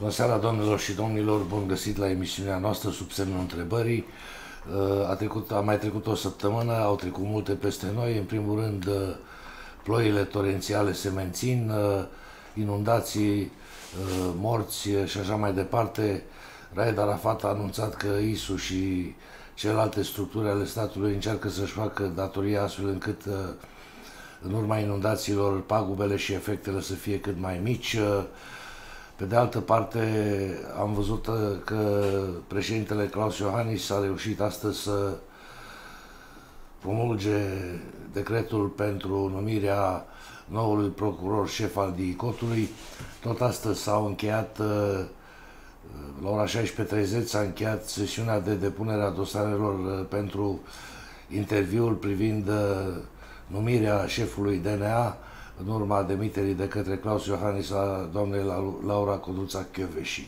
Bună seara, doamnelor și domnilor, bun găsit la emisiunea noastră sub semnul întrebării. A mai trecut o săptămână, au trecut multe peste noi. În primul rând, ploile torențiale se mențin, inundații, morți și așa mai departe. Raed Arafat a anunțat că ISU și celelalte structuri ale statului încearcă să-și facă datoria astfel încât în urma inundațiilor pagubele și efectele să fie cât mai mici. Pe de altă parte, am văzut că președintele Klaus Iohannis a reușit astăzi să promulge decretul pentru numirea noului procuror șef al DICOT-ului. Tot astăzi s-au încheiat, la ora 16:30 s-a încheiat sesiunea de depunere a dosarelor pentru interviul privind numirea șefului DNA în urma demiterii de către Klaus Iohannis a doamnei Laura Codruța Kövesi.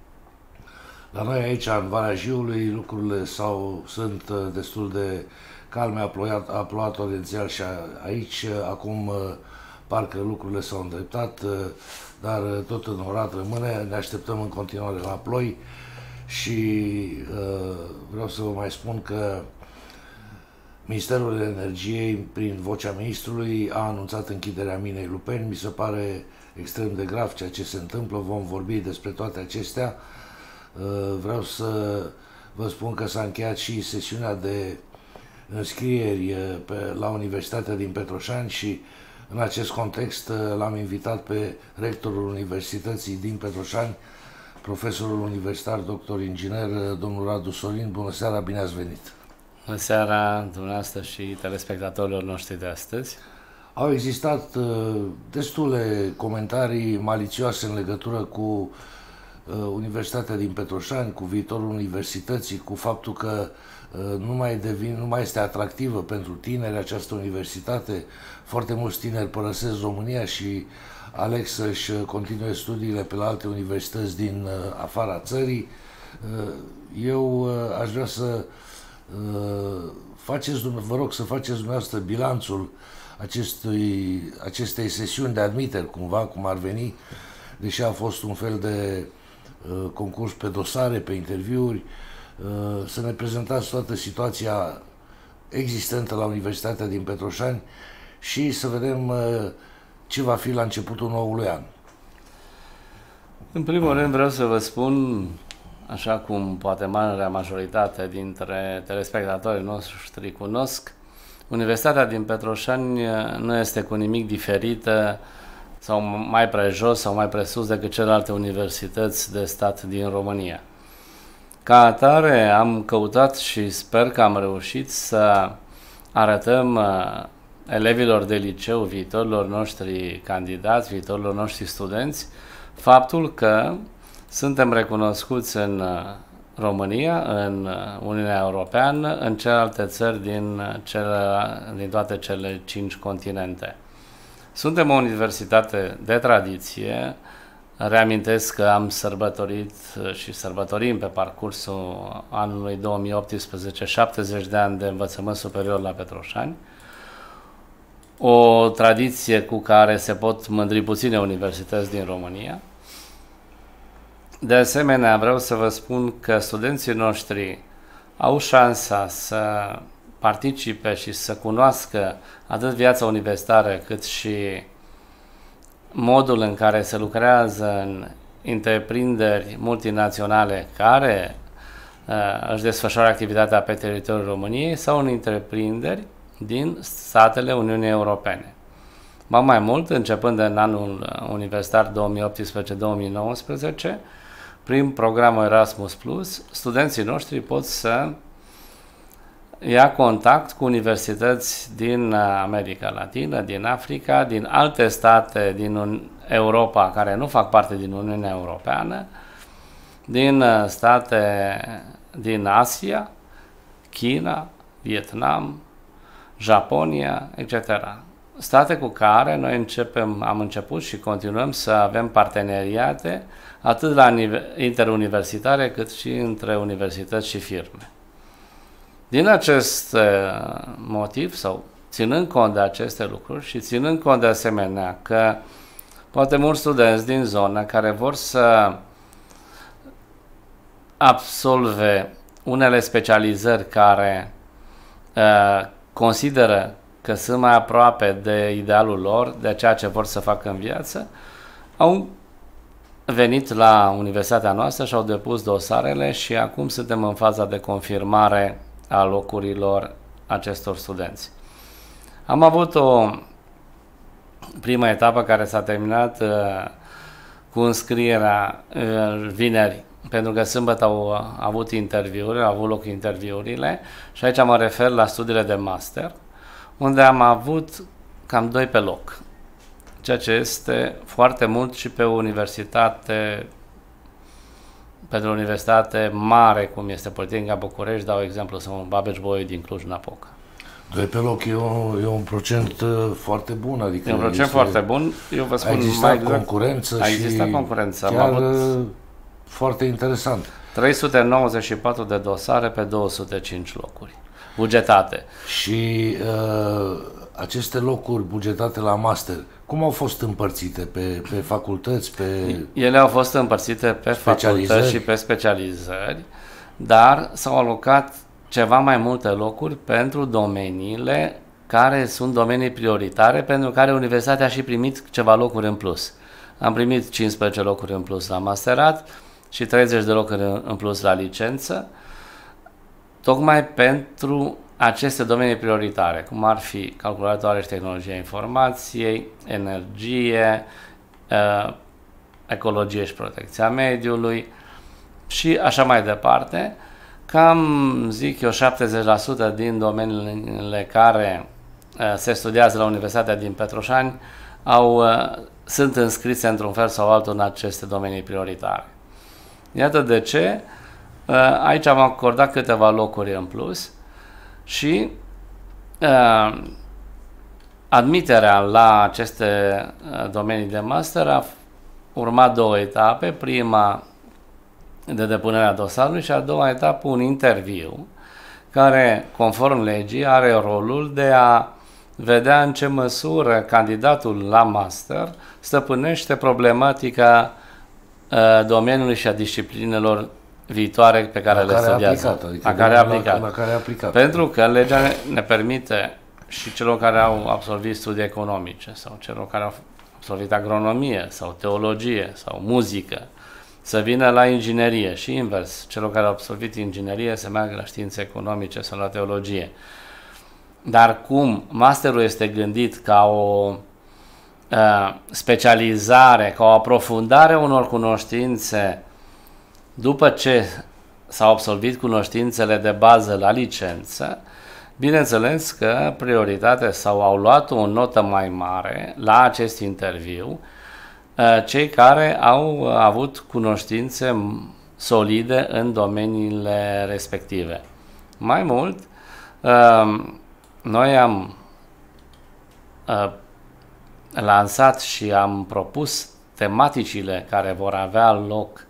La noi aici, în Valea Jiului, lucrurile sunt destul de calme, a plouat torențial și aici, acum parcă lucrurile s-au îndreptat, dar tot în orat rămâne, ne așteptăm în continuare la ploi și vreau să vă mai spun că Ministerul Energiei, prin vocea ministrului, a anunțat închiderea minei Lupeni. Mi se pare extrem de grav ceea ce se întâmplă, vom vorbi despre toate acestea. Vreau să vă spun că s-a încheiat și sesiunea de înscrieri la Universitatea din Petroșani și în acest context l-am invitat pe rectorul Universității din Petroșani, profesorul universitar, doctor inginer, domnul Radu Sorin. Bună seara, bine ați venit! Bună seara dumneavoastră și telespectatorilor noștri de astăzi. Au existat destule comentarii malițioase în legătură cu Universitatea din Petroșani, cu viitorul universității, cu faptul că nu mai este atractivă pentru tineri această universitate. Foarte mulți tineri părăsesc România și aleg să-și continue studiile pe la alte universități din afara țării. Eu aș vrea să vă rog să faceți dumneavoastră bilanțul acestei sesiuni de admiteri, cumva, cum ar veni, deși a fost un fel de concurs pe dosare, pe interviuri, să ne prezentați toată situația existentă la Universitatea din Petroșani și să vedem ce va fi la începutul noului an. În primul rând vreau să vă spun, așa cum poate marea majoritate dintre telespectatorii noștri cunosc, Universitatea din Petroșani nu este cu nimic diferită sau mai prejos sau mai presus decât celelalte universități de stat din România. Ca atare am căutat și sper că am reușit să arătăm elevilor de liceu, viitorilor noștri candidați, viitorilor noștri studenți, faptul că suntem recunoscuți în România, în Uniunea Europeană, în celelalte țări din toate cele 5 continente. Suntem o universitate de tradiție. Reamintesc că am sărbătorit și sărbătorim pe parcursul anului 2018 70 de ani de învățământ superior la Petroșani. O tradiție cu care se pot mândri puține universități din România. De asemenea, vreau să vă spun că studenții noștri au șansa să participe și să cunoască atât viața universitară cât și modul în care se lucrează în întreprinderi multinaționale care își desfășoară activitatea pe teritoriul României sau în întreprinderi din statele Uniunii Europene. Ba mai mult, începând în anul universitar 2018-2019, prin programul Erasmus+, studenții noștri pot să ia contact cu universități din America Latină, din Africa, din alte state din Europa care nu fac parte din Uniunea Europeană, din state din Asia, China, Vietnam, Japonia, etc. State cu care noi am început și continuăm să avem parteneriate atât la interuniversitare cât și între universități și firme. Din acest motiv, sau ținând cont de aceste lucruri și ținând cont de asemenea că poate mulți studenți din zonă care vor să absolve unele specializări care consideră că sunt mai aproape de idealul lor, de ceea ce vor să facă în viață, au venit la universitatea noastră și au depus dosarele și acum suntem în faza de confirmare a locurilor acestor studenți. Am avut o primă etapă care s-a terminat cu înscrierea vineri, pentru că sâmbătă au avut interviuri, au avut loc interviurile și aici mă refer la studiile de master, unde am avut cam 2 pe loc, ceea ce este foarte mult și pe o universitate, pentru o universitate mare, cum este Politehnica București, dau exemplu, sau Babeș-Bolyai din Cluj-Napoca. 2 pe loc e un procent foarte bun, adică e un procent foarte bun. Eu vă spun mai exact, concurență a existat concurență. Chiar am avut foarte interesant. 394 de dosare pe 205 locuri bugetate. Și aceste locuri bugetate la master, cum au fost împărțite? Pe facultăți? Ele au fost împărțite pe facultăți și pe specializări, dar s-au alocat ceva mai multe locuri pentru domeniile care sunt domenii prioritare, pentru care universitatea a și primit ceva locuri în plus. Am primit 15 locuri în plus la masterat și 30 de locuri în plus la licență, tocmai pentru aceste domenii prioritare, cum ar fi calculatoare și tehnologia informației, energie, ecologie și protecția mediului și așa mai departe. Cam, zic eu, 70% din domeniile care se studiază la Universitatea din Petroșani sunt înscrise într-un fel sau altul în aceste domenii prioritare. Iată de ce aici am acordat câteva locuri în plus și admiterea la aceste domenii de master a urmat 2 etape. Prima de depunerea dosarului și a doua etapă un interviu care, conform legii, are rolul de a vedea în ce măsură candidatul la master stăpânește problematica domeniului și a disciplinelor viitoare pe care le studiază. La care a aplicat. Pentru că legea ne permite și celor care au absolvit studii economice sau celor care au absolvit agronomie sau teologie sau muzică să vină la inginerie și invers, celor care au absolvit inginerie să meargă la științe economice sau la teologie. Dar cum masterul este gândit ca o specializare, ca o aprofundare unor cunoștințe după ce s-au absolvit cunoștințele de bază la licență, bineînțeles că prioritatea sau au luat o notă mai mare la acest interviu cei care au avut cunoștințe solide în domeniile respective. Mai mult, noi am lansat și am propus tematicile care vor avea loc,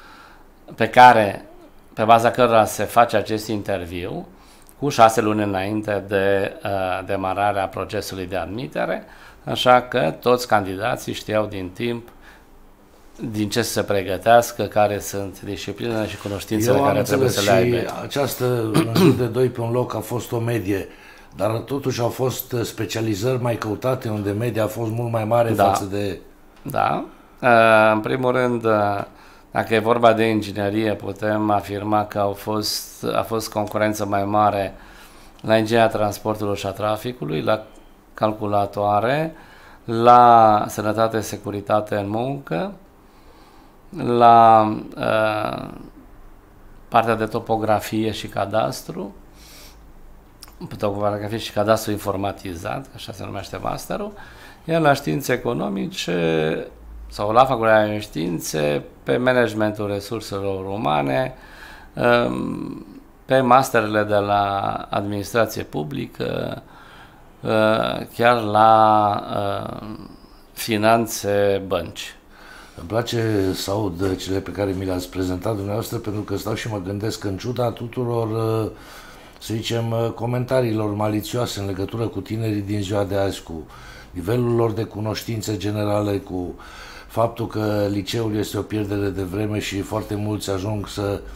pe baza cărora se face acest interviu, cu 6 luni înainte de demararea procesului de admitere, așa că toți candidații știau din timp din ce să se pregătească, care sunt disciplinele și cunoștințele care trebuie să le aibă. Această în jur de 2 pe un loc a fost o medie, dar totuși au fost specializări mai căutate, unde media a fost mult mai mare față de... Da, în primul rând, dacă e vorba de inginerie, putem afirma că a fost concurență mai mare la ingineria transportului și a traficului, la calculatoare, la sănătate, securitate în muncă, la partea de topografie și cadastru, topografie și cadastru informatizat, așa se numește masterul, iar la științe economice sau la facultatea de științe, pe managementul resurselor umane, pe masterele de la administrație publică, chiar la finanțe, bănci. Îmi place să aud cele pe care mi le-ați prezentat dumneavoastră, pentru că stau și mă gândesc că în ciuda tuturor, să zicem, comentariilor malițioase în legătură cu tinerii din ziua de azi, cu nivelul lor de cunoștințe generale, cu faptul că liceul este o pierdere de vreme și foarte mulți ajung să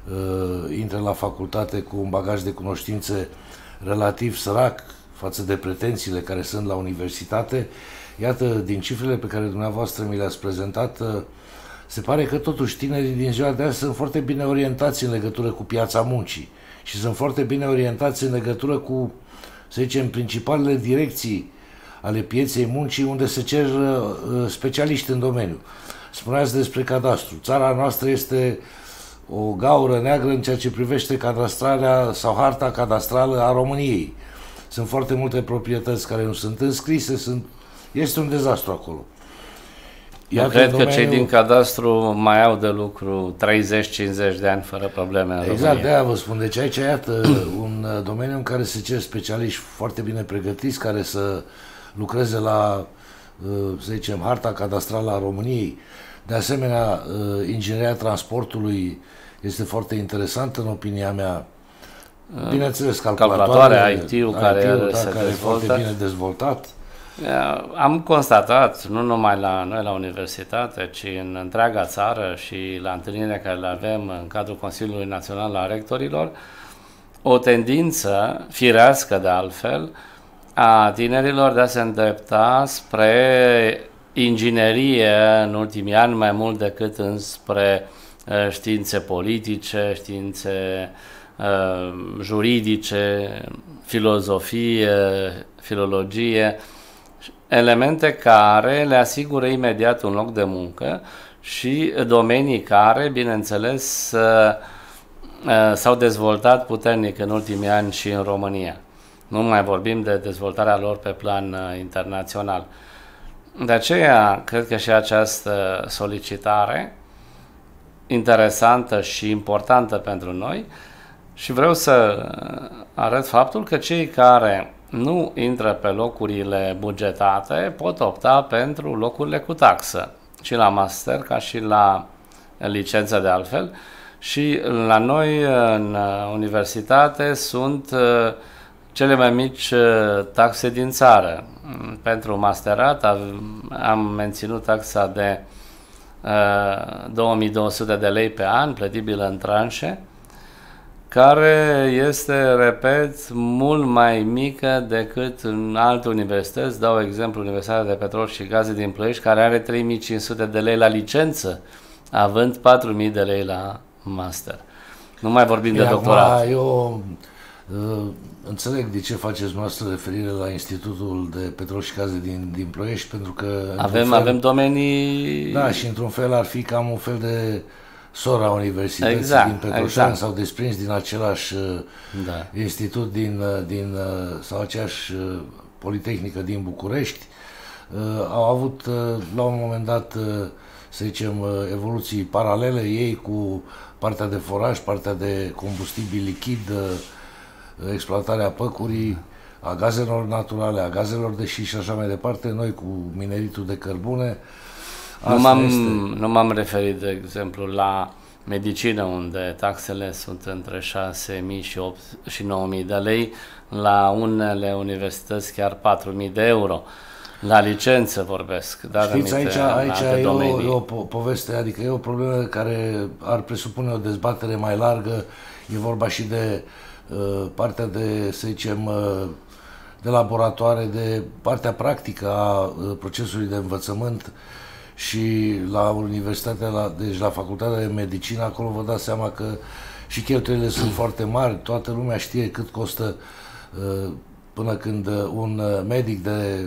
intre la facultate cu un bagaj de cunoștințe relativ sărac față de pretențiile care sunt la universitate. Iată, din cifrele pe care dumneavoastră mi le-ați prezentat, se pare că totuși tinerii din ziua de azi sunt foarte bine orientați în legătură cu piața muncii și sunt foarte bine orientați în legătură cu, să zicem, principalele direcții ale pieței muncii unde se cer specialiști în domeniu. Spuneați despre cadastru. Țara noastră este o gaură neagră în ceea ce privește cadastrarea sau harta cadastrală a României. Sunt foarte multe proprietăți care nu sunt înscrise, este un dezastru acolo. Eu cred că cei din cadastru mai au de lucru 30-50 de ani fără probleme în România. Exact, de-aia vă spun. Deci aici, iată, un domeniu în care se cer specialiști foarte bine pregătiți, care să lucreze la, să zicem, harta cadastrală a României. De asemenea, ingineria transportului este foarte interesantă, în opinia mea. Bineînțeles, calculatoare, IT-ul care se e foarte bine dezvoltat. Am constatat, nu numai la noi la universitate, ci în întreaga țară și la întâlnirile care le avem în cadrul Consiliului Național al Rectorilor, o tendință firească de altfel a tinerilor de a se îndrepta spre inginerie în ultimii ani mai mult decât înspre științe politice, științe juridice, filozofie, filologie, elemente care le asigură imediat un loc de muncă și domenii care, bineînțeles, s-au dezvoltat puternic în ultimii ani și în România. Nu mai vorbim de dezvoltarea lor pe plan internațional. De aceea, cred că și această solicitare interesantă și importantă pentru noi și vreau să arăt faptul că cei care nu intră pe locurile bugetate pot opta pentru locurile cu taxă, și la master ca și la licență de altfel. Și la noi în universitate sunt cele mai mici taxe din țară. Pentru masterat am menținut taxa de 2200 de lei pe an, plătibilă în tranșe, care este, repet, mult mai mică decât în alte universități. Dau exemplu Universitatea de Petrol și Gaze din Ploiești, care are 3500 de lei la licență, având 4000 de lei la master. Nu mai vorbim de doctorat. Eu înțeleg de ce faceți noastră referire la Institutul de Petrol și Gaze din Ploiești, pentru că avem domenii... Da, și într-un fel ar fi cam un fel de sora universității din Petroșani, s-au desprins din același institut sau aceeași Politehnică din București. Au avut la un moment dat, să zicem, evoluții paralele, ei cu partea de foraj, partea de combustibil lichid, exploatarea păcurii, a gazelor naturale, a gazelor de șist și așa mai departe, noi cu mineritul de cărbune. Nu m-am referit, de exemplu, la medicină, unde taxele sunt între 6.000 și 9.000 de lei, la unele universități chiar 4.000 de euro. La licență vorbesc. Știți, aici e o poveste, adică e o problemă care ar presupune o dezbatere mai largă. E vorba și de partea de, să zicem, de laboratoare, de partea practică a procesului de învățământ. Și la universitatea, deci la facultatea de medicină, acolo vă dați seama că și cheltuielile sunt foarte mari, toată lumea știe cât costă până când un medic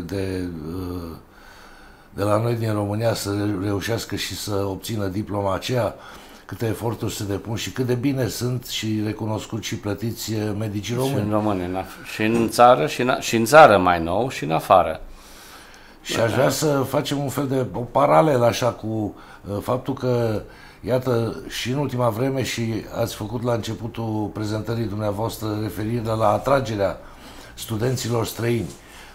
de la noi din România să reușească și să obțină diploma aceea, câte eforturi se depun și cât de bine sunt și recunoscuți și plătiți medicii români. Și în România, și în țară, și în țară mai nou, și în afară. Și aș vrea să facem un fel de o paralelă așa cu faptul că, iată, și în ultima vreme, și ați făcut la începutul prezentării dumneavoastră referire la atragerea studenților străini.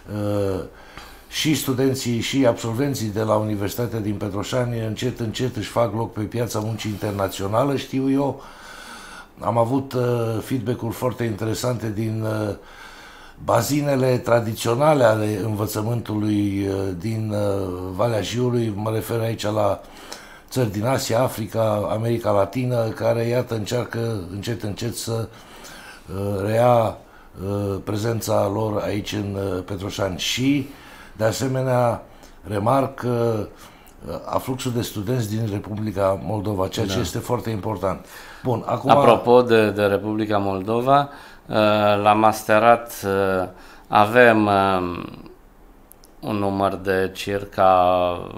Și studenții și absolvenții de la Universitatea din Petroșani încet, încet își fac loc pe piața muncii internațională, știu eu. Am avut feedback-uri foarte interesante din bazinele tradiționale ale învățământului din Valea Jiului, mă refer aici la țări din Asia, Africa, America Latină, care, iată, încearcă încet, încet să reia prezența lor aici în Petroșani. Și, de asemenea, remarc afluxul de studenți din Republica Moldova, ceea ce este foarte important. Bun, acum... Apropo de Republica Moldova, la masterat avem un număr de circa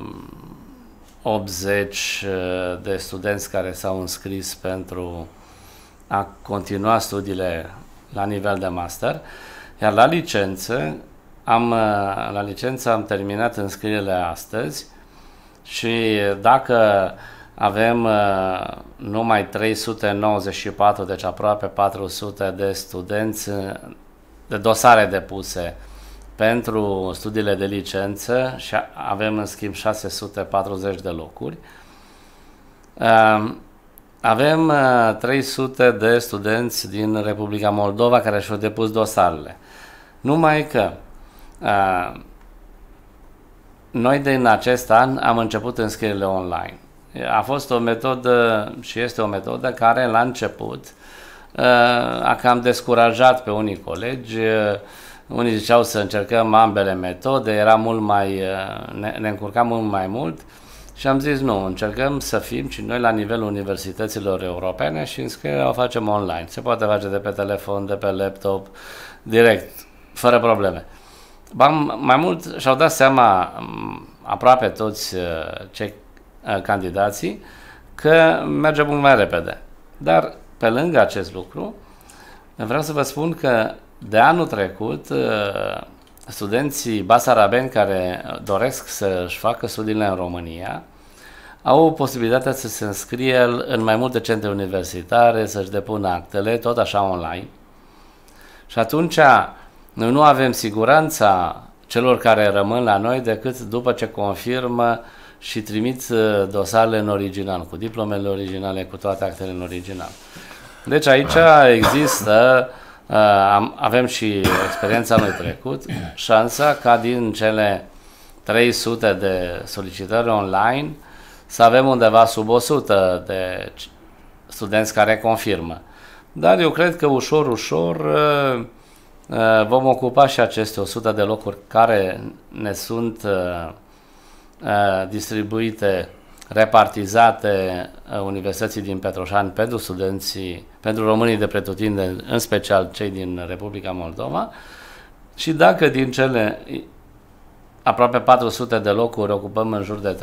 80 de studenți care s-au înscris pentru a continua studiile la nivel de master, iar la licență am terminat înscrierile astăzi și dacă avem numai 394, deci aproape 400 de studenți, de dosare depuse pentru studiile de licență și avem în schimb 640 de locuri, avem 300 de studenți din Republica Moldova care și-au depus dosarele. Numai că noi din acest an am început înscrierile online. A fost o metodă și este o metodă care la început a cam descurajat pe unii colegi. Unii ziceau să încercăm ambele metode, era mult mai, ne încurcam mult mai mult și am zis nu, încercăm să fim și noi la nivelul universităților europene și înscrierea o facem online. Se poate face de pe telefon, de pe laptop, direct, fără probleme. Mai mult și-au dat seama aproape toți cei candidații că merge mult mai repede. Dar pe lângă acest lucru, vreau să vă spun că de anul trecut studenții basarabeni care doresc să-și facă studiile în România au posibilitatea să se înscrie în mai multe centre universitare, să-și depună actele, tot așa online. Și atunci noi nu avem siguranța celor care rămân la noi decât după ce confirmă și trimit dosarele în original, cu diplomele originale, cu toate actele în original. Deci aici există, avem și experiența anului trecut, șansa ca din cele 300 de solicitări online să avem undeva sub 100 de studenți care confirmă. Dar eu cred că ușor, ușor vom ocupa și aceste 100 de locuri care ne sunt distribuite, repartizate Universității din Petroșani pentru studenții, pentru românii de pretutindeni, în special cei din Republica Moldova. Și dacă din cele aproape 400 de locuri ocupăm în jur de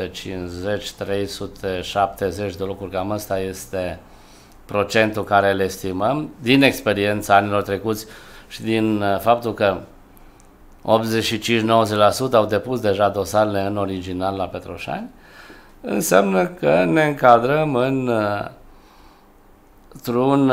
350-370 de locuri, cam ăsta este procentul care le estimăm, din experiența anilor trecuți și din faptul că 85-90% au depus deja dosarele în original la Petroșani, înseamnă că ne încadrăm într-un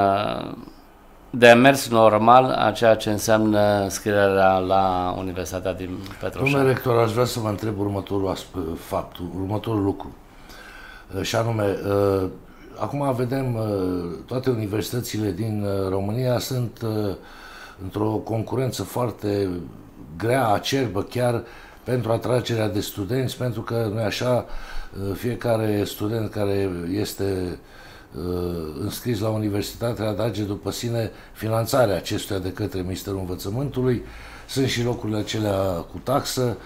demers normal a ceea ce înseamnă înscrierea la Universitatea din Petroșani. Domnule rector, aș vrea să vă întreb următorul lucru. Și anume, acum vedem toate universitățile din România sunt într-o concurență foarte grea, acerbă chiar pentru atragerea de studenți, pentru că nu așa, fiecare student care este înscris la universitate atrage după sine finanțarea acestuia de către Ministerul Învățământului. Sunt și locurile acelea cu taxă.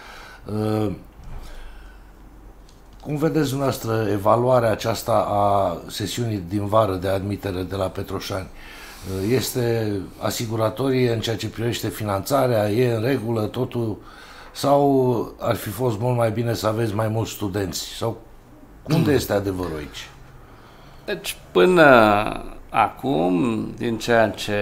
Cum vedeți dumneavoastră evaluarea aceasta a sesiunii din vară de admitere de la Petroșani? Este asiguratorie în ceea ce privește finanțarea? E în regulă totul? Sau ar fi fost mult mai bine să aveți mai mulți studenți? Sau unde este adevărul aici? Deci până acum, din ceea ce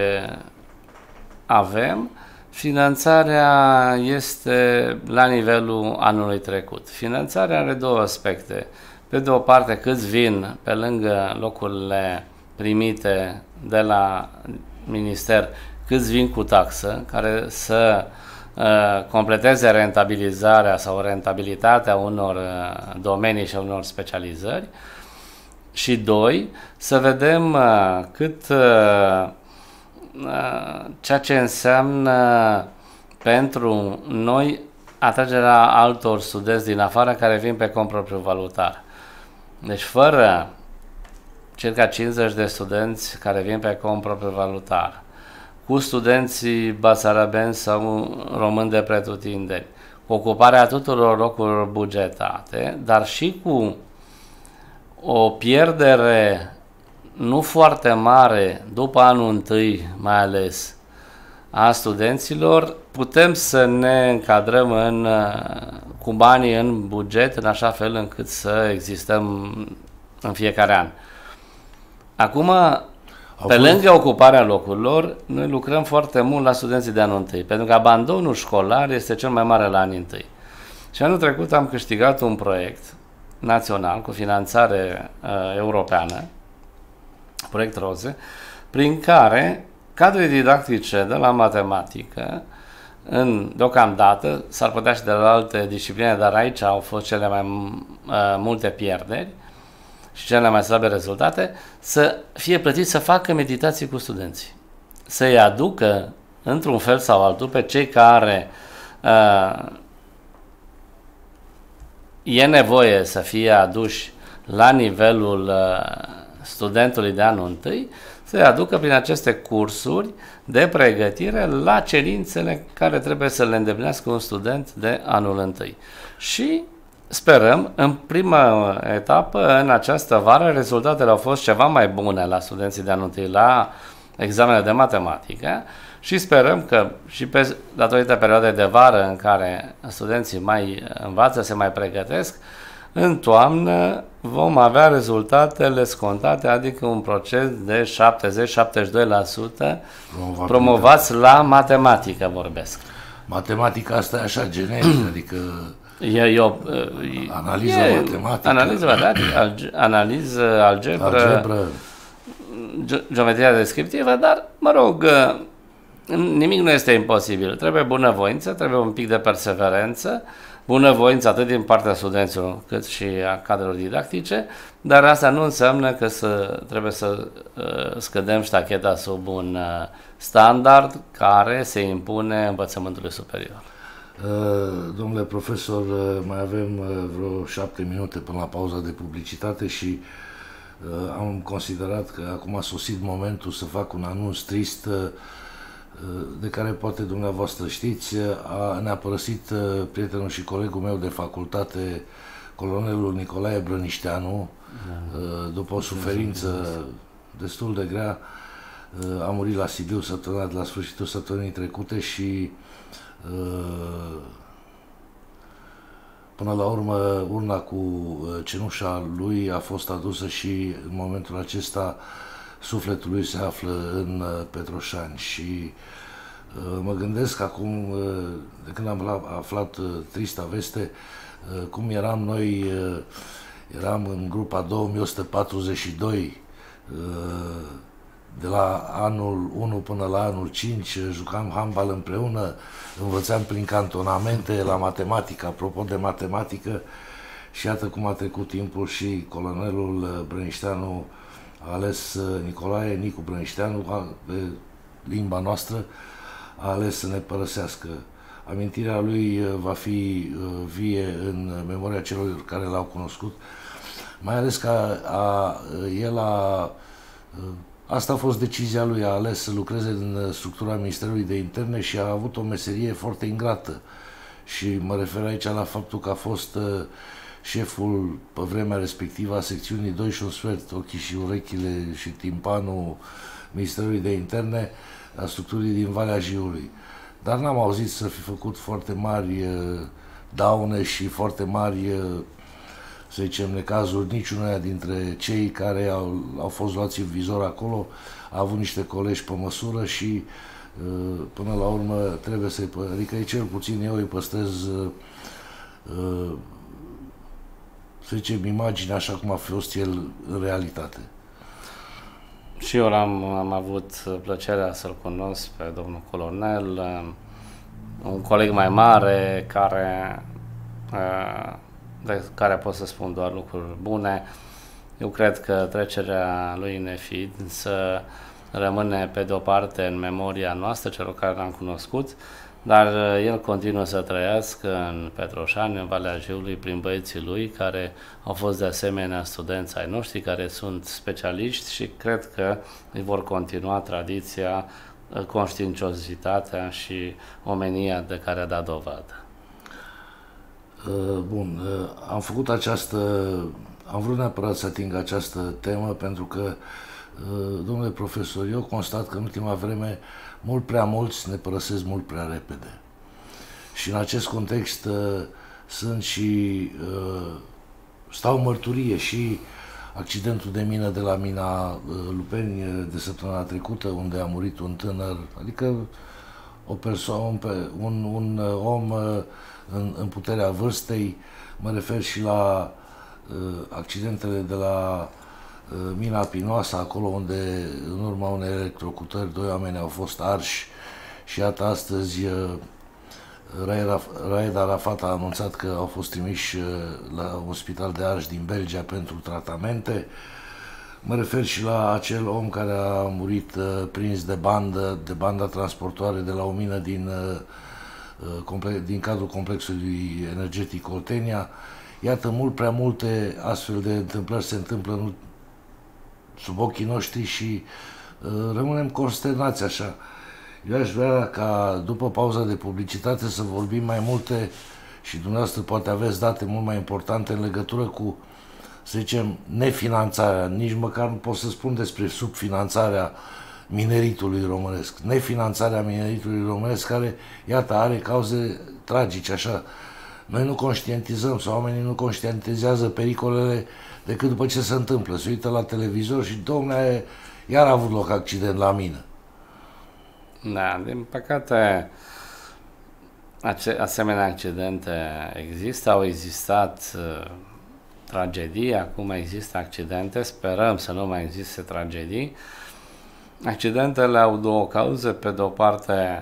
avem, finanțarea este la nivelul anului trecut. Finanțarea are două aspecte. Pe de o parte, câți vin pe lângă locurile primite de la minister, câți vin cu taxă, care să completeze rentabilizarea sau rentabilitatea unor domenii și unor specializări. Și doi, să vedem cât ceea ce înseamnă pentru noi atragerea altor studenți din afară care vin pe cont propriu valutar. Deci fără circa 50 de studenți care vin pe cont propriu valutar, cu studenții basarabeni sau români de pretutindeni, cu ocuparea tuturor locurilor bugetate, dar și cu o pierdere nu foarte mare după anul întâi, mai ales a studenților, putem să ne încadrăm cu banii în buget în așa fel încât să existăm în fiecare an. Acum, pe lângă ocuparea locurilor, noi lucrăm foarte mult la studenții de anul întâi, pentru că abandonul școlar este cel mai mare la anii întâi. Și anul trecut am câștigat un proiect național cu finanțare europeană, proiect ROZE, prin care cadre didactice de la matematică, deocamdată, s-ar putea și de la alte discipline, dar aici au fost cele mai multe pierderi și cele mai slabe rezultate, să fie plătiți să facă meditații cu studenții. Să-i aducă, într-un fel sau altul, pe cei care e nevoie să fie aduși la nivelul studentului de anul întâi, să-i aducă prin aceste cursuri de pregătire la cerințele care trebuie să le îndeplinească un student de anul întâi. Și sperăm, în prima etapă, în această vară, rezultatele au fost ceva mai bune la studenții de anul întâi, la examenele de matematică, și sperăm că și datorită perioadei de vară în care studenții mai învață, se mai pregătesc, în toamnă vom avea rezultatele scontate, adică un procent de 70-72% promovați la matematică, vorbesc. Matematica asta e așa generică, adică analiză matematică, analiză, algebră, geometria descriptivă, dar, mă rog, nimic nu este imposibil. Trebuie bunăvoință, trebuie un pic de perseverență, bunăvoință atât din partea studenților cât și a cadrelor didactice, dar asta nu înseamnă că trebuie să scădem ștacheta sub un standard care se impune învățământului superior. Domnule profesor, mai avem vreo 7 minute până la pauza de publicitate și am considerat că acum a sosit momentul să fac un anunț trist de care poate dumneavoastră știți. Ne-a părăsit prietenul și colegul meu de facultate, colonelul Nicolae Brănișteanu, după o suferință destul de grea. A murit la Sibiu la sfârșitul săptămânii trecute și până la urmă urna cu cenușa lui a fost adusă și în momentul acesta sufletul lui se află în Petroșani și mă gândesc acum, de când am aflat trista veste, cum eram noi, eram în grupa 2142, de la anul 1 până la anul 5, jucam handbal împreună, învățam prin cantonamente la matematică, apropo de matematică, și iată cum a trecut timpul și colonelul Brănișteanu a ales, Nicu Brănișteanu, pe limba noastră, a ales să ne părăsească. Amintirea lui va fi vie în memoria celor care l-au cunoscut, mai ales că asta a fost decizia lui, a ales să lucreze în structura Ministerului de Interne și a avut o meserie foarte ingrată. Și mă refer aici la faptul că a fost șeful pe vremea respectivă a secțiunii 2 și un sfert, ochii și urechile și timpanul Ministerului de Interne, a structurii din Valea Jiului. Dar n-am auzit să fi făcut foarte mari daune și foarte mari, să zicem, necazuri niciunuia dintre cei care au fost luați în vizor acolo. A avut niște colegi pe măsură și până la urmă trebuie să-i adică cel puțin eu îi păstrez, să zicem, imaginea așa cum a fost el în realitate. Și eu am avut plăcerea să-l cunosc pe domnul colonel, un coleg mai mare de care pot să spun doar lucruri bune. Eu cred că trecerea lui în neființă rămâne pe de o parte în memoria noastră, celor care l-am cunoscut, dar el continuă să trăiască în Petroșani, în Valea Jiului, prin băieții lui, care au fost de asemenea studenți ai noștri, care sunt specialiști și cred că îi vor continua tradiția, conștiinciozitatea și omenia de care a dat dovadă. Bun, am vrut neapărat să ating această temă pentru că, domnule profesor, eu constat că în ultima vreme mult prea mulți ne părăsesc mult prea repede. Și în acest context sunt și stau mărturie și accidentul de mină de la mina Lupeni de săptămâna trecută, unde a murit un tânăr, adică o persoană, un om în puterea vârstei. Mă refer și la accidentele de la mina Pinoasa, acolo unde în urma unei electrocutări 2 oameni au fost arși și iată astăzi Raed Arafat a anunțat că au fost trimiși la un spital de arși din Belgia pentru tratamente. Mă refer și la acel om care a murit prins de banda transportoare de la o mină din cadrul complexului energetic Oltenia. Iată, mult prea multe astfel de întâmplări se întâmplă sub ochii noștri și rămânem consternați așa. Eu aș vrea ca după pauza de publicitate să vorbim mai multe și dumneavoastră poate aveți date mult mai importante în legătură cu, să zicem, nefinanțarea, nici măcar nu pot să spun despre subfinanțarea mineritului românesc. Nefinanțarea mineritului românesc care, iată, are cauze tragice, așa. Noi nu conștientizăm sau oamenii nu conștientizează pericolele decât după ce se întâmplă. Se uită la televizor și, dom'le, iar a avut loc accident la mină. Da, din păcate, asemenea accidente există, au existat tragedii, acum există accidente, sperăm să nu mai existe tragedii. Accidentele au două cauze, pe de o parte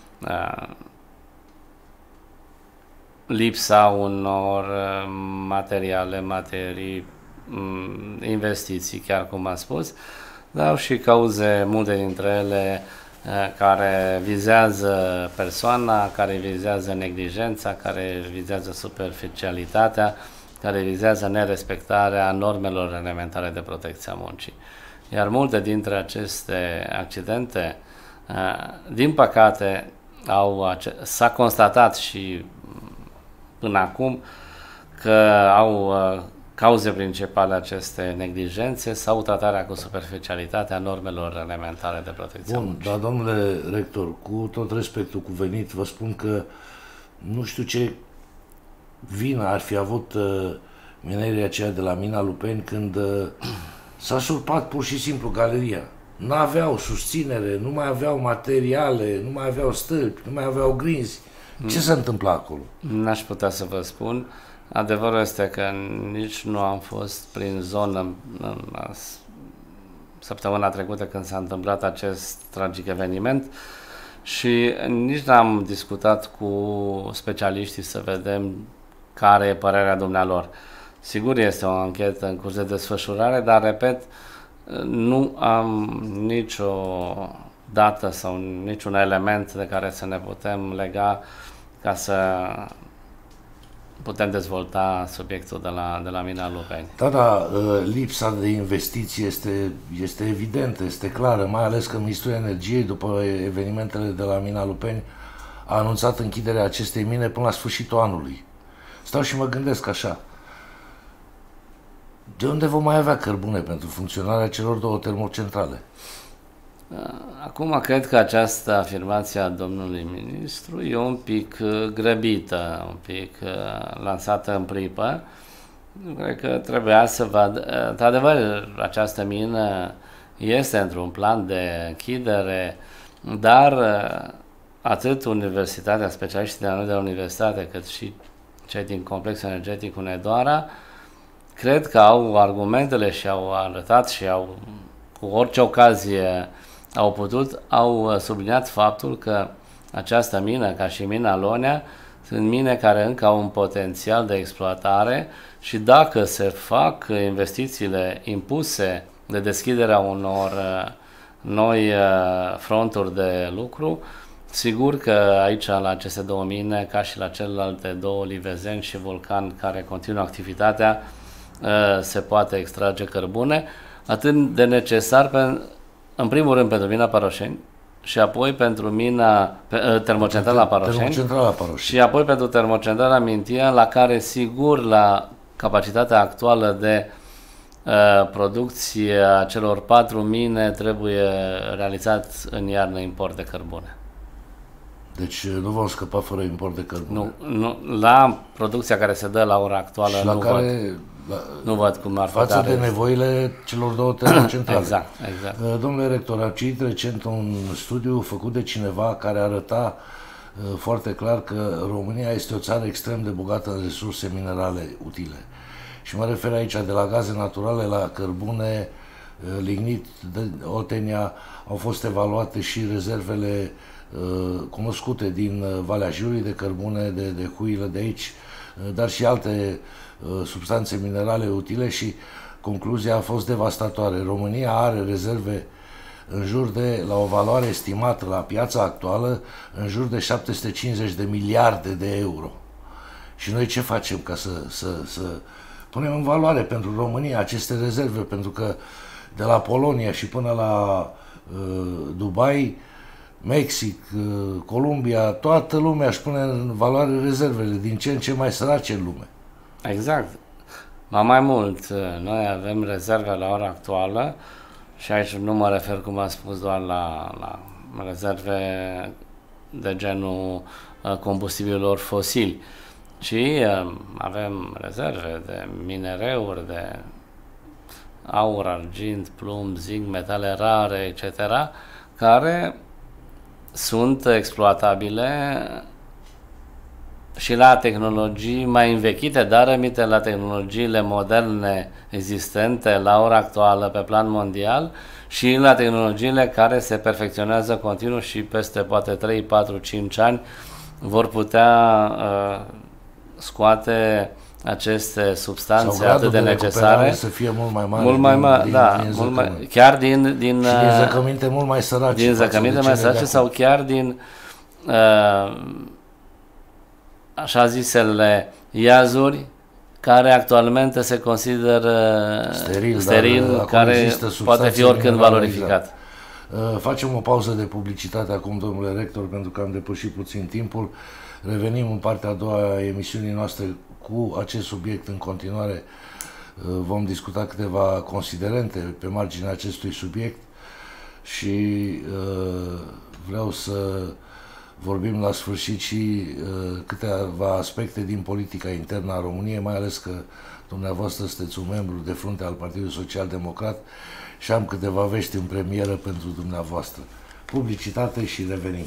lipsa unor materii, investiții, chiar cum am spus, dar au și cauze, multe dintre ele, care vizează persoana, care vizează neglijența, care vizează superficialitatea, care vizează nerespectarea normelor elementare de protecție a muncii. Iar multe dintre aceste accidente, din păcate, s-a constatat și până acum că au cauze principale aceste neglijențe sau tratarea cu superficialitatea normelor elementare de protecție a muncii. Dar, domnule rector, cu tot respectul cuvenit, vă spun că nu știu ce vină ar fi avut minerii aceia de la mina Lupeni când s-a surpat pur și simplu galeria. Nu aveau susținere, nu mai aveau materiale, nu mai aveau stâlpi, nu mai aveau grinzi. Ce se întâmplă acolo? N-aș putea să vă spun. Adevărul este că nici nu am fost prin zonă săptămâna trecută când s-a întâmplat acest tragic eveniment și nici n-am discutat cu specialiștii să vedem care e părerea dumnealor. Sigur, este o anchetă în curs de desfășurare, dar, repet, nu am nicio dată sau niciun element de care să ne putem lega ca să putem dezvolta subiectul de la mina Lupeni. Da, lipsa de investiții este evidentă, este clară, mai ales că Ministrul Energiei, după evenimentele de la mina Lupeni, a anunțat închiderea acestei mine până la sfârșitul anului. Stau și mă gândesc așa. De unde vom mai avea cărbune pentru funcționarea celor două termocentrale? Acum, cred că această afirmație a domnului ministru e un pic grăbită, un pic lansată în pripă. Cred că trebuia să vadă. Într-adevăr, această mină este într-un plan de închidere, dar atât Universitatea, specialiștii de la noi de la Universitate, cât și cei din Complexul Energetic Hunedoara, cred că au argumentele și au arătat și au, cu orice ocazie au subliniat faptul că această mină, ca și mina Lonea, sunt mine care încă au un potențial de exploatare și dacă se fac investițiile impuse de deschiderea unor noi fronturi de lucru, Sigur că aici, la aceste două mine, ca și la celelalte două, Livezeni și Vulcan, care continuă activitatea, se poate extrage cărbune, atât de necesar, în primul rând pentru mina Paroșeni, și apoi pentru mina termocentrala Paroșeni, și apoi pentru termocentrala Mintia, la care, sigur, la capacitatea actuală de producție a celor 4 mine trebuie realizat în iarnă import de cărbune. Deci nu vom scăpa fără import de cărbune. Nu, la producția care se dă la ora actuală nu văd cum ar față de nevoile celor două termocentrale. Exact. Domnule rector, am citit recent un studiu făcut de cineva care arăta foarte clar că România este o țară extrem de bogată în resurse minerale utile. Și mă refer aici de la gaze naturale, la cărbune, lignit, Oltenia, au fost evaluate și rezervele cunoscute din Valea Jiului de cărbune, de huilă de aici, dar și alte substanțe minerale utile și concluzia a fost devastatoare. România are rezerve în jur de, la o valoare estimată la piața actuală, în jur de 750 de miliarde de euro. Și noi ce facem ca să punem în valoare pentru România aceste rezerve? Pentru că de la Polonia și până la Dubai, Mexic, Columbia, toată lumea își pune în valoare rezervele, din ce în ce mai sărace în lume. Exact. Mai mult, noi avem rezerve la ora actuală și aici nu mă refer, cum am spus, doar la rezerve de genul combustibililor fosili, ci avem rezerve de minereuri, de aur, argint, plumb, zinc, metale rare, etc., care sunt exploatabile și la tehnologii mai învechite, dar aminte la tehnologiile moderne existente la ora actuală pe plan mondial și la tehnologiile care se perfecționează continuu și peste poate 3, 4, 5 ani vor putea scoate aceste substanțe atât de necesare să fie mult mai mare, chiar din zăcăminte mult mai sărace, din zăcăminte mai sărace sau chiar din așa zisele iazuri care actualmente se consideră steril, care poate fi oricând valorificat. Facem o pauză de publicitate acum, domnule rector, pentru că am depășit puțin timpul. Revenim în partea a doua a emisiunii noastre cu acest subiect în continuare. Vom discuta câteva considerente pe marginea acestui subiect și vreau să vorbim la sfârșit și câteva aspecte din politica internă a României, mai ales că dumneavoastră sunteți un membru de frunte al Partidului Social Democrat și am câteva vești în premieră pentru dumneavoastră. Publicitate și revenim.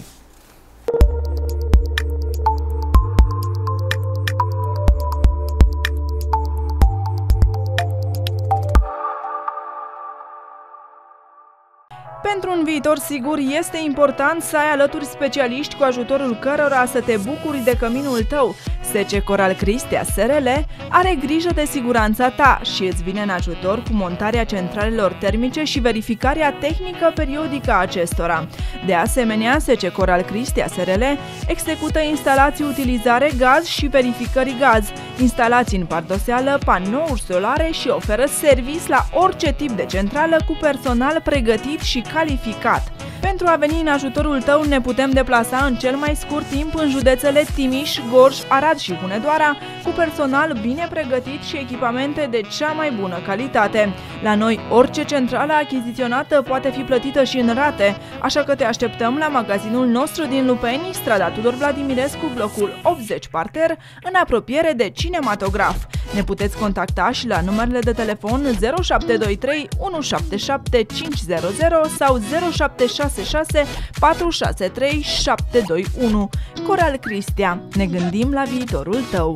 Pentru un viitor sigur, este important să ai alături specialiști cu ajutorul cărora să te bucuri de căminul tău. SC Coral Cristea SRL are grijă de siguranța ta și îți vine în ajutor cu montarea centralelor termice și verificarea tehnică periodică a acestora. De asemenea, SC Coral Cristea SRL execută instalații utilizare gaz și verificări gaz, instalații în pardoseală, panouri solare și oferă servis la orice tip de centrală cu personal pregătit și calificat. Pentru a veni în ajutorul tău ne putem deplasa în cel mai scurt timp în județele Timiș, Gorj, Arad și Hunedoara, cu personal bine pregătit și echipamente de cea mai bună calitate. La noi, orice centrală achiziționată poate fi plătită și în rate, așa că te așteptăm la magazinul nostru din Lupeni, strada Tudor Vladimirescu, blocul 80 parter, în apropiere de cinematograf. Ne puteți contacta și la numerele de telefon 0723 177 500 sau 0766 463 721. Coral Cristea. Ne gândim la viitorul tău.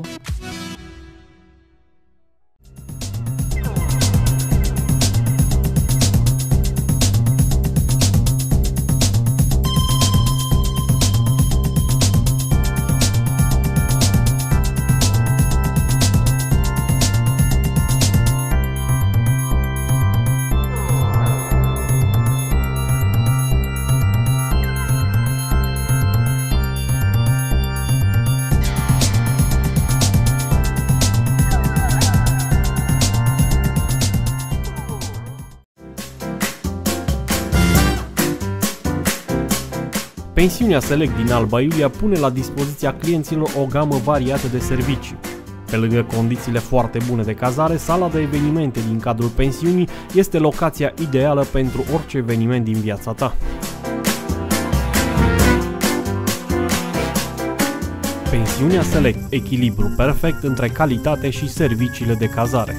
Pensiunea Select din Alba Iulia pune la dispoziția clienților o gamă variată de servicii. Pe lângă condițiile foarte bune de cazare, sala de evenimente din cadrul pensiunii este locația ideală pentru orice eveniment din viața ta. Pensiunea Select, echilibru perfect între calitate și serviciile de cazare.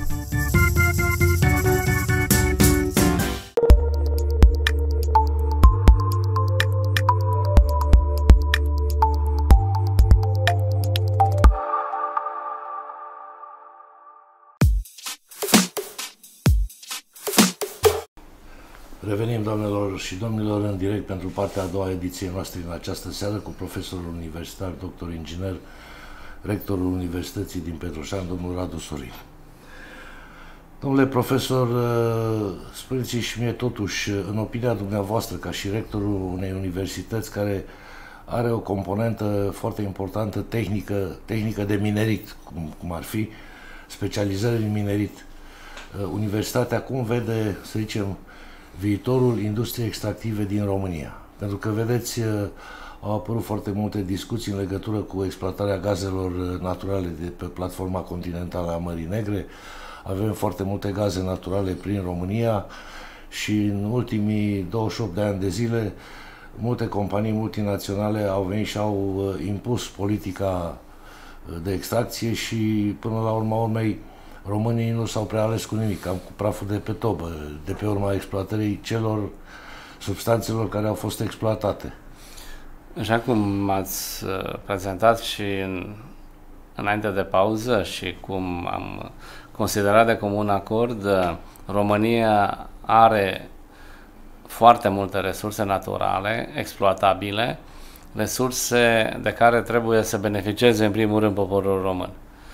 Revenim, doamnelor și domnilor, în direct pentru partea a doua ediției noastre în această seară cu profesorul universitar, doctor inginer, rectorul Universității din Petroșani, domnul Radu Sorin. Domnule profesor, spuneți-mi și mie totuși, în opinia dumneavoastră, ca și rectorul unei universități care are o componentă foarte importantă tehnică de minerit, cum ar fi specializări în minerit, universitatea cum vede, să zicem, viitorul industriei extractive din România? Pentru că, vedeți, au apărut foarte multe discuții în legătură cu exploatarea gazelor naturale de pe platforma continentală a Mării Negre. Avem foarte multe gaze naturale prin România și în ultimii 28 de ani de zile multe companii multinaționale au venit și au impus politica de extracție și până la urma urmei românii nu s-au prea ales cu nimic, cam cu praful de pe tobă, de pe urma exploatării celor substanțelor care au fost exploatate. Așa cum ați prezentat și înainte de pauză și cum am considerat de comun acord, România are foarte multe resurse naturale, exploatabile, resurse de care trebuie să beneficieze în primul rând poporul român.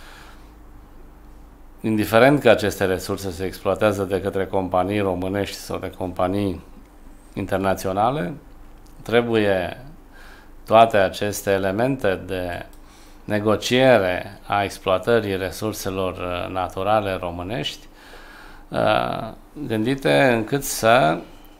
Indiferent că aceste resurse se exploatează de către companii românești sau de companii internaționale, trebuie toate aceste elemente de negociere a exploatării resurselor naturale românești gândite încât să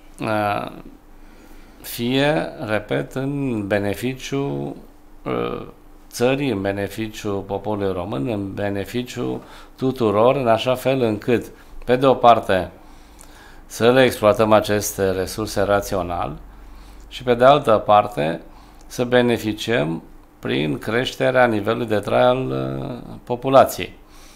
fie, repet, în beneficiu țării, în beneficiu poporului român, în beneficiu tuturor, în așa fel încât, pe de o parte, să le exploatăm aceste resurse rațional și, pe de altă parte, să beneficiem prin creșterea nivelului de trai al populației.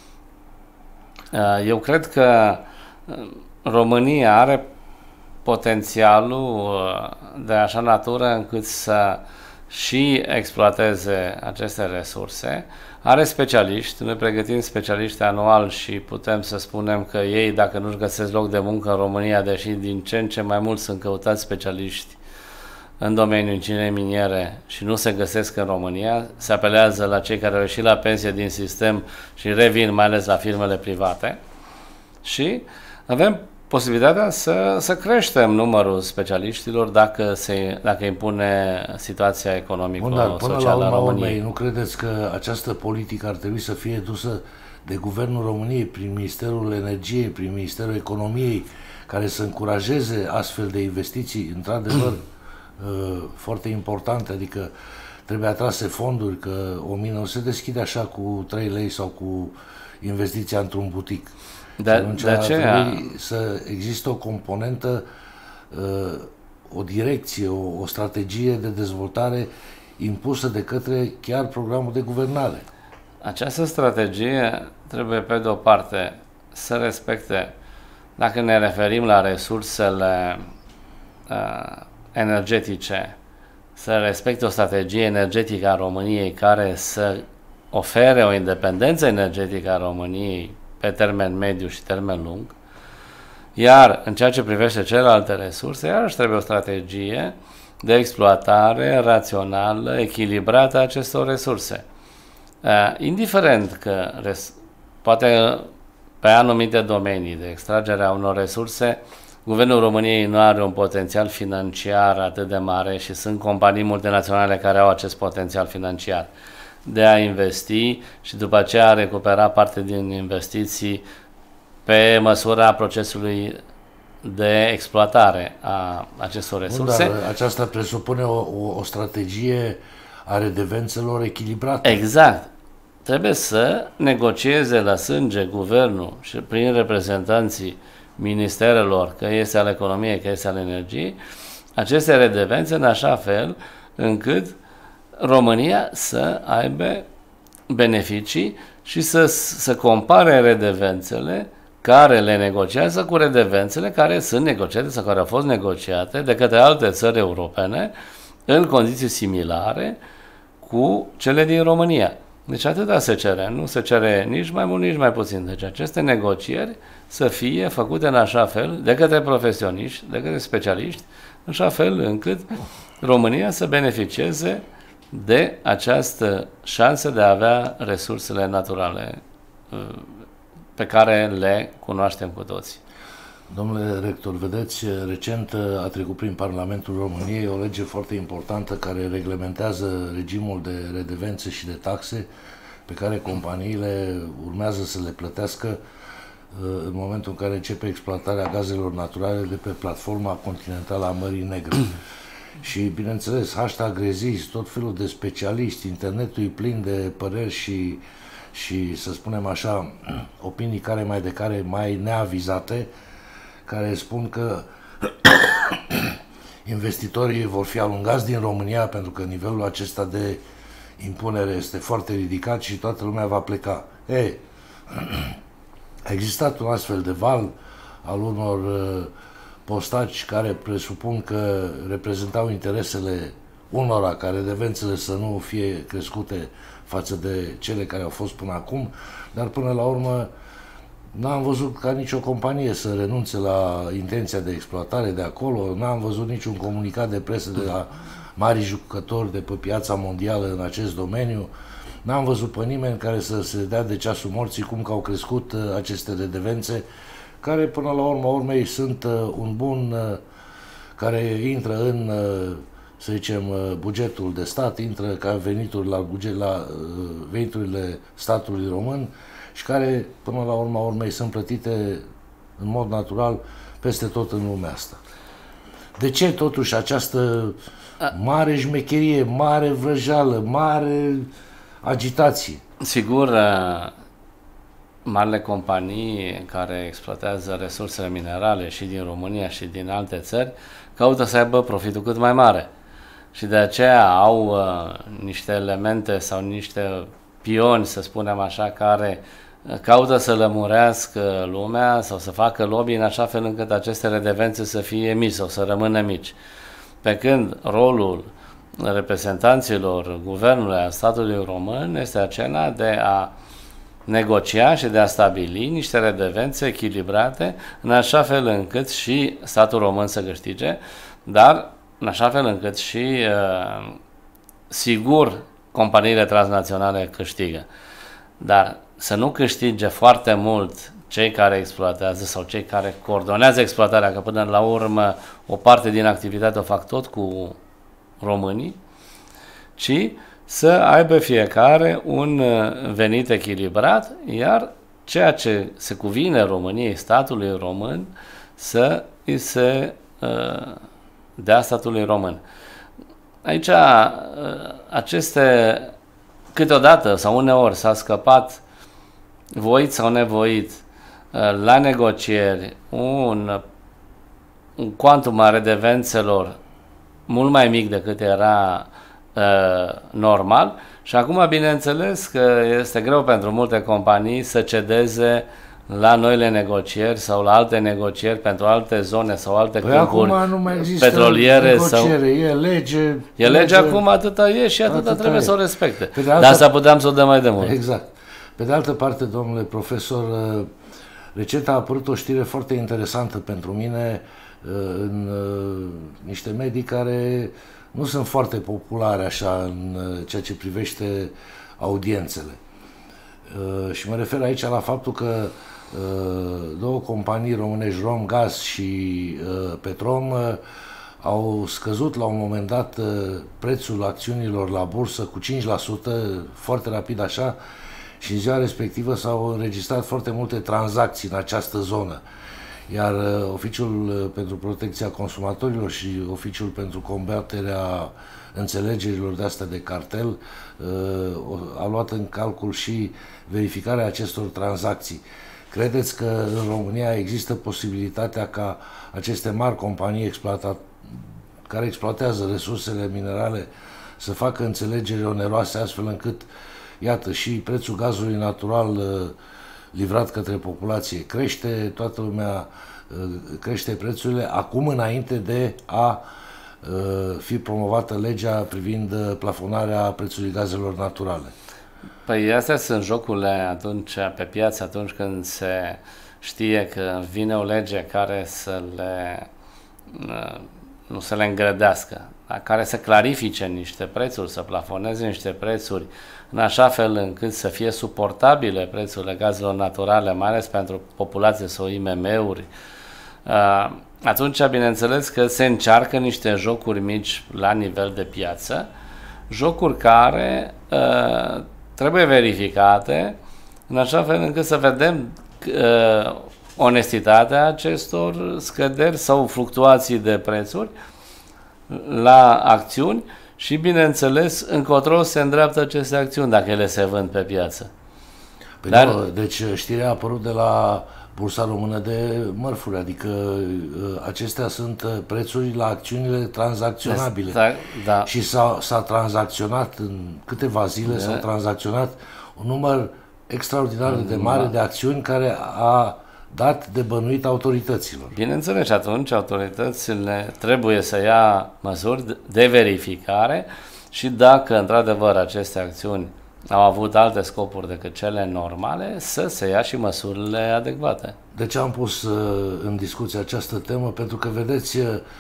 Eu cred că România are potențialul de așa natură încât să și exploateze aceste resurse. Are specialiști, noi pregătim specialiști anual și putem să spunem că ei, dacă nu-și găsesc loc de muncă în România, deși din ce în ce mai mult sunt căutați specialiști în domeniul ingineriei miniere și nu se găsesc în România, se apelează la cei care au ieșit la pensie din sistem și revin mai ales la firmele private și avem posibilitatea să creștem numărul specialiștilor dacă impune situația economico-socială a României. Nu credeți că această politică ar trebui să fie dusă de Guvernul României prin Ministerul Energiei, prin Ministerul Economiei, care să încurajeze astfel de investiții, într-adevăr, foarte importante, adică trebuie atrase fonduri, că o mină nu se deschide așa cu 3 lei sau cu investiția într-un butic. De aceea să există o componentă, o direcție, o strategie de dezvoltare impusă de către chiar programul de guvernare. Această strategie trebuie, pe de o parte, să respecte, dacă ne referim la resursele energetice, să respecte o strategie energetică a României care să ofere o independență energetică a României pe termen mediu și termen lung, iar în ceea ce privește celelalte resurse, iarăși trebuie o strategie de exploatare rațională, echilibrată a acestor resurse. Indiferent că poate pe anumite domenii de extragere a unor resurse, Guvernul României nu are un potențial financiar atât de mare și sunt companii multinaționale care au acest potențial financiar de a investi și după aceea a recupera parte din investiții pe măsura procesului de exploatare a acestor resurse. Dar aceasta presupune o strategie a redevențelor echilibrată. Exact. Trebuie să negocieze la sânge guvernul și prin reprezentanții ministerelor, că este al economiei, că este al energiei, aceste redevențe în așa fel încât România să aibă beneficii și să compare redevențele care le negociază cu redevențele care sunt negociate sau care au fost negociate de către alte țări europene în condiții similare cu cele din România. Deci atâta se cere, nu se cere nici mai mult, nici mai puțin. Deci aceste negocieri să fie făcute în așa fel, de către profesioniști, de către specialiști, în așa fel încât România să beneficieze de această șansă de a avea resursele naturale pe care le cunoaștem cu toții. Domnule rector, vedeți, recent a trecut prin Parlamentul României o lege foarte importantă care reglementează regimul de redevențe și de taxe pe care companiile urmează să le plătească în momentul în care începe exploatarea gazelor naturale de pe platforma continentală a Mării Negre. Și, bineînțeles, hashtag rezist, tot felul de specialiști, internetul e plin de păreri și, să spunem așa, opinii care mai neavizate, care spun că investitorii vor fi alungați din România pentru că nivelul acesta de impunere este foarte ridicat și toată lumea va pleca. A existat un astfel de val al unor postaci care presupun că reprezentau interesele unora ca redevențele să nu fie crescute față de cele care au fost până acum, dar până la urmă n-am văzut ca nicio companie să renunțe la intenția de exploatare de acolo, n-am văzut niciun comunicat de presă de la mari jucători de pe piața mondială în acest domeniu, n-am văzut pe nimeni care să se dea de ceasul morții cum că au crescut aceste redevențe, care până la urma urmei sunt un bun care intră în, să zicem, bugetul de stat, intră ca venituri la veniturile statului român și care până la urma urmei sunt plătite în mod natural peste tot în lumea asta. De ce totuși această mare șmecherie, mare vrăjeală, mare agitație? Sigur, marile companii care exploatează resursele minerale și din România și din alte țări caută să aibă profitul cât mai mare. Și de aceea au niște elemente sau niște pioni, să spunem așa, care caută să lămurească lumea sau să facă lobby în așa fel încât aceste redevențe să fie mici sau să rămână mici. Pe când rolul reprezentanților guvernului a statului român este acela de a negocia și de a stabili niște redevențe echilibrate în așa fel încât și statul român să câștige, dar în așa fel încât și sigur companiile transnaționale câștigă. Dar să nu câștige foarte mult cei care exploatează sau cei care coordonează exploatarea, că până la urmă o parte din activitate o fac tot cu românii, ci să aibă fiecare un venit echilibrat, iar ceea ce se cuvine României, statului român, să îi se dea statului român. Aici, aceste, câteodată sau uneori s-a scăpat, voit sau nevoit, la negocieri, un cuantum a redevențelor mult mai mic decât era normal și acum bineînțeles că este greu pentru multe companii să cedeze la noile negocieri sau la alte negocieri pentru alte zone sau alte câmpuri petroliere. E lege acum, atâta e și atâta trebuie să o respecte. Dar asta puteam să o dăm mai de mult. Exact. Pe de altă parte, domnule profesor, recent a apărut o știre foarte interesantă pentru mine în niște medii care nu sunt foarte populare așa în ceea ce privește audiențele. Și mă refer aici la faptul că două companii românești, Romgaz și Petrom, au scăzut la un moment dat prețul acțiunilor la bursă cu 5%, foarte rapid așa, și în ziua respectivă s-au înregistrat foarte multe tranzacții în această zonă. Iar Oficiul pentru Protecția Consumatorilor și Oficiul pentru Combaterea înțelegerilor de astea de cartel a luat în calcul și verificarea acestor tranzacții. Credeți că în România există posibilitatea ca aceste mari companii care exploatează resursele minerale să facă înțelegeri oneroase astfel încât, iată, și prețul gazului natural livrat către populație crește, toată lumea crește prețurile, acum înainte de a fi promovată legea privind plafonarea prețului gazelor naturale? Păi astea sunt jocurile atunci pe piață, atunci când se știe că vine o lege care nu să le îngrădească, dar care să clarifice niște prețuri, să plafoneze niște prețuri în așa fel încât să fie suportabile prețurile gazelor naturale, mai ales pentru populație sau IMM-uri. Atunci, bineînțeles că se încearcă niște jocuri mici la nivel de piață, jocuri care trebuie verificate în așa fel încât să vedem onestitatea acestor scăderi sau fluctuații de prețuri la acțiuni și, bineînțeles, încotro se îndreaptă aceste acțiuni dacă ele se vând pe piață. Deci știrea a apărut de la Bursa Română de Mărfuri, adică acestea sunt prețuri la acțiunile tranzacționabile. Da. Și s-a tranzacționat în câteva zile, s-au tranzacționat un număr extraordinar de mare de acțiuni care a dat de bănuit autorităților. Bineînțeles, atunci autoritățile trebuie să ia măsuri de verificare și dacă într-adevăr aceste acțiuni au avut alte scopuri decât cele normale, să se ia și măsurile adecvate. De ce am pus în discuție această temă? Pentru că, vedeți,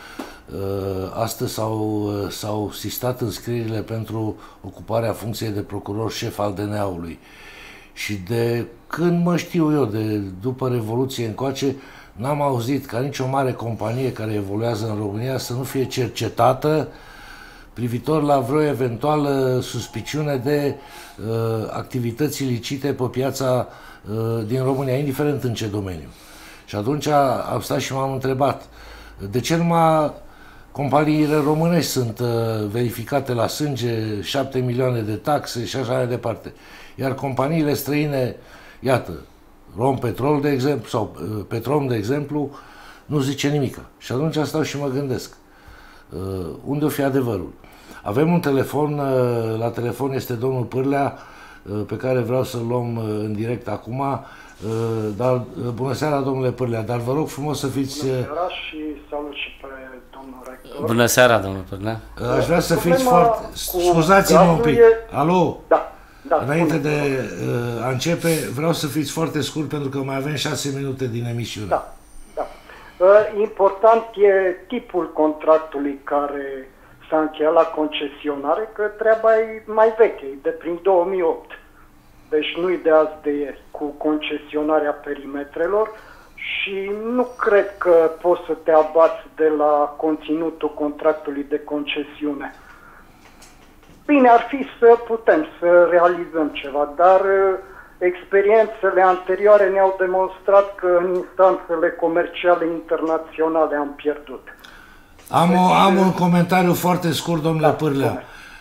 astăzi s-au sistat înscrierile pentru ocuparea funcției de procuror șef al DNA-ului. Și de când mă știu eu, de după Revoluție încoace, n-am auzit ca nicio mare companie care evoluează în România să nu fie cercetată privitor la vreo eventuală suspiciune de activități ilicite pe piața din România, indiferent în ce domeniu. Și atunci am stat și m-am întrebat de ce numai companiile românești sunt verificate la sânge, 7 milioane de taxe și așa mai departe. Iar companiile străine, iată, Rompetrol, de exemplu, sau Petrom, de exemplu, nu zice nimic. Și atunci stau și mă gândesc, unde o fi adevărul? Avem un telefon, la telefon este domnul Pârlea, pe care vreau să-l luăm în direct acum. Dar, bună seara, domnule Pârlea, dar vă rog frumos să fiți... Bună seara și salut și pe domnul rector. Bună seara, domnule Pârlea. Aș vrea să fiți foarte... Scuzați-mă un pic. Alo? Da. Înainte de a începe, vreau să fiți foarte scurt pentru că mai avem 6 minute din emisiune. Da. Important e tipul contractului care s-a încheiat la concesionare, că treaba e mai veche, de prin 2008. Deci nu-i de azi de ieri, cu concesionarea perimetrelor și nu cred că poți să te abați de la conținutul contractului de concesiune. Bine ar fi să putem să realizăm ceva, dar experiențele anterioare ne-au demonstrat că în instanțele comerciale internaționale am pierdut. Am un comentariu foarte scurt, domnule Pârlea.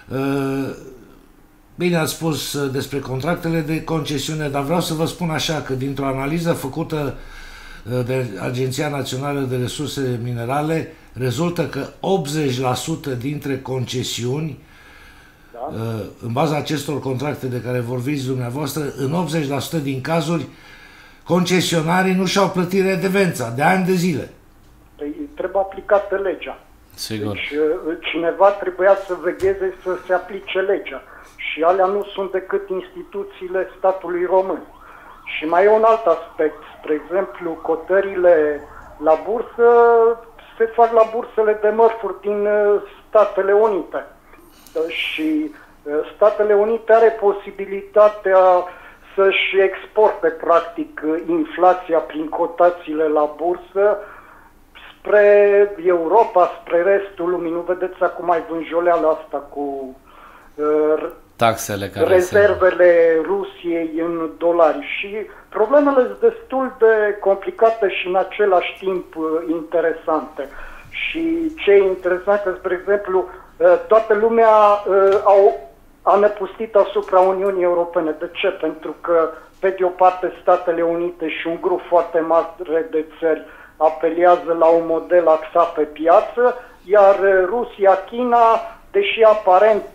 Bine ați spus despre contractele de concesiune, dar vreau să vă spun așa, că dintr-o analiză făcută de Agenția Națională de Resurse Minerale, rezultă că 80% dintre concesiuni, în baza acestor contracte de care vorbiți dumneavoastră, în 80% din cazuri, concesionarii nu și-au plătit redevența de ani de zile. Păi trebuie aplicată legea. Sigur. Deci cineva trebuia să vegheze să se aplice legea. Și alea nu sunt decât instituțiile statului român. Și mai e un alt aspect. Spre exemplu, cotările la bursă se fac la bursele de mărfuri din Statele Unite. Și Statele Unite are posibilitatea să-și exporte, practic, inflația prin cotațiile la bursă spre Europa, spre restul lumii. Nu vedeți acum mai vânjoleala asta cu taxele care rezervele Rusiei în dolari și problemele sunt destul de complicate și în același timp interesante. Și ce e interesant, că, spre exemplu, toată lumea a năpustit asupra Uniunii Europene. De ce? Pentru că, pe de o parte, Statele Unite și un grup foarte mare de țări apelează la un model axat pe piață, iar Rusia, China, deși aparent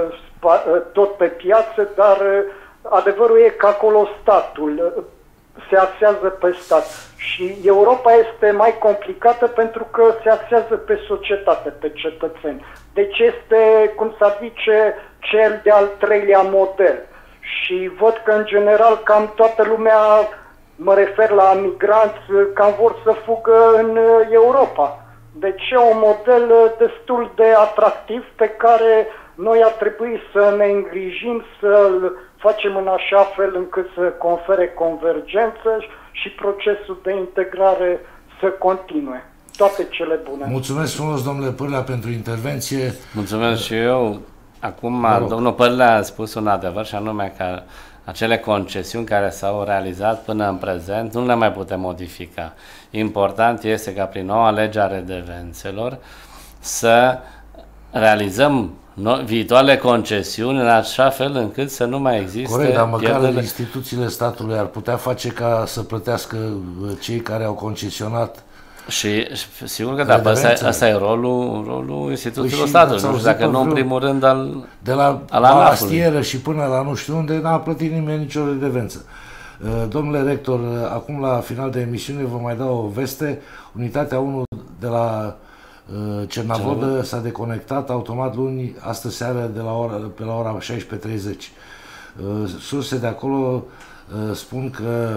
tot pe piață, dar adevărul e că acolo statul se axează pe stat. Și Europa este mai complicată pentru că se axează pe societate, pe cetățeni. Deci este, cum s-ar zice, cel de-al treilea model. Și văd că, în general, cam toată lumea, mă refer la migranți, cam vor să fugă în Europa. Deci e un model destul de atractiv pe care noi ar trebui să ne îngrijim, să-l facem în așa fel încât să confere convergență și procesul de integrare să continue. Toate cele bune. Mulțumesc frumos, domnule Pârlea, pentru intervenție. Mulțumesc și eu. Acum, domnul Pârlea a spus un adevăr, și anume că acele concesiuni care s-au realizat până în prezent nu le mai putem modifica. Important este ca prin noua lege a redevențelor să realizăm viitoarele concesiuni în așa fel încât să nu mai existe. Corect, dar măcar instituțiile statului ar putea face ca să plătească cei care au concesionat. Și sigur că da, asta e rolul instituțiilor statului, nu știu dacă nu în primul rând de la balastieră și până la nu știu unde n-a plătit nimeni nicio redevență. Domnule rector, acum la final de emisiune vă mai dau o veste. Unitatea 1 de la Cernavodă s-a deconectat automat luni, astă seară pe la ora 16:30. Surse de acolo spun că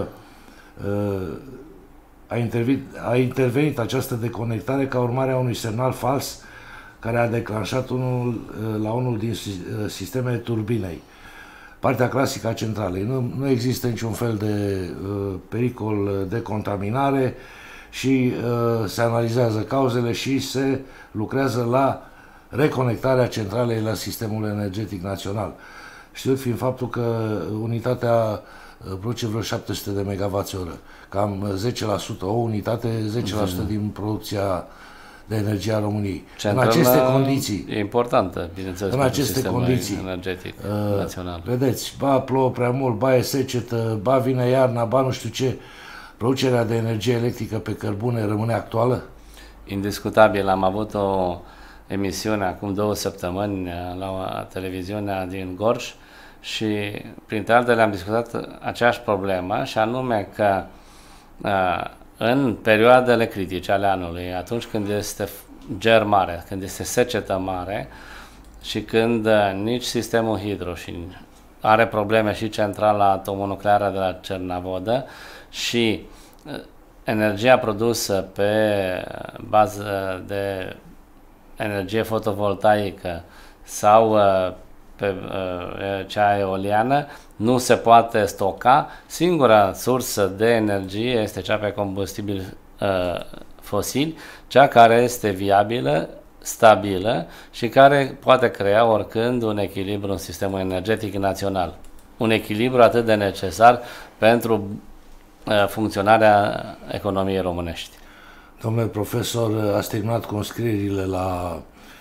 a intervenit această deconectare ca urmare a unui semnal fals care a declanșat unul din sistemele turbinei. Partea clasică a centralei. Nu există niciun fel de pericol de contaminare și se analizează cauzele și se lucrează la reconectarea centralei la sistemul energetic național. Știut fiind faptul că unitatea produce vreo 700 de MWh, cam 10%, o unitate, 10% din producția de energie a României. Centrala în aceste condiții, e importantă, bineînțeles, în aceste condiții energetic național. Vedeți, ba plouă prea mult, ba e secetă, ba vine iarna, ba nu știu ce, producerea de energie electrică pe cărbune rămâne actuală? Indiscutabil. Am avut o emisiune acum 2 săptămâni la televiziunea din Gorj și printre altele am discutat aceeași problemă, și anume că în perioadele critice ale anului, atunci când este ger mare, când este secetă mare și când nici sistemul hidro și are probleme și centrala atomonucleară de la Cernavodă și energia produsă pe bază de energie fotovoltaică sau pe cea eoliană nu se poate stoca, singura sursă de energie este cea pe combustibil fosili, cea care este viabilă, stabilă și care poate crea oricând un echilibru în sistemul energetic național. Un echilibru atât de necesar pentru funcționarea economiei românești. Domnule profesor, ați terminat cu înscrierile la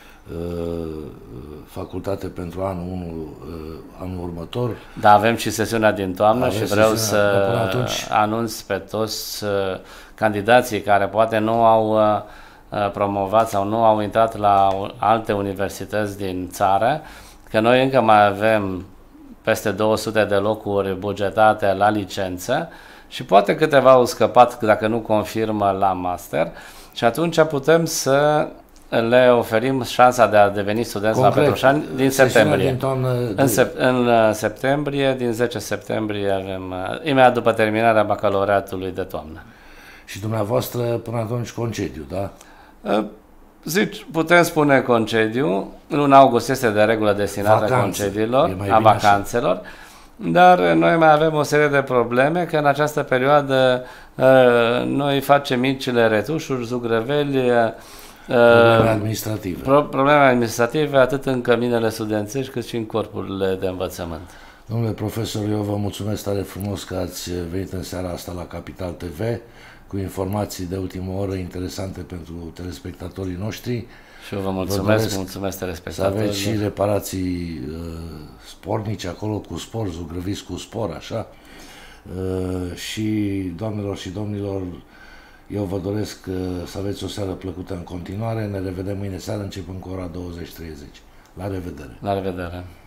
facultate pentru anul următor. Da, avem și sesiunea din toamnă și vreau să anunț pe toți candidații care poate nu au promovat sau nu au intrat la alte universități din țară, că noi încă mai avem peste 200 de locuri bugetate la licență și poate câteva au scăpat, dacă nu confirmă, la master, și atunci putem să le oferim șansa de a deveni studenți la Petroșani din septembrie. În septembrie, din 10 septembrie avem, imediat după terminarea bacalaureatului de toamnă. Și dumneavoastră până atunci concediu, da? Putem spune concediu. Luna august este de regulă destinată concediilor, a vacanțelor, dar noi mai avem o serie de probleme, că în această perioadă noi facem micile retușuri, zugrăveli, Probleme administrative. Probleme administrative atât în căminele studențești cât și în corpurile de învățământ. Domnule profesor, eu vă mulțumesc tare frumos că ați venit în seara asta la Capital TV cu informații de ultimă oră interesante pentru telespectatorii noștri. Și eu vă mulțumesc, mulțumesc telespectatorilor. Să aveți și reparații spornice acolo cu spor, zugrăviți cu spor, așa. Și doamnelor și domnilor, eu vă doresc să aveți o seară plăcută în continuare. Ne revedem mâine seară, începând cu ora 20:30. La revedere! La revedere!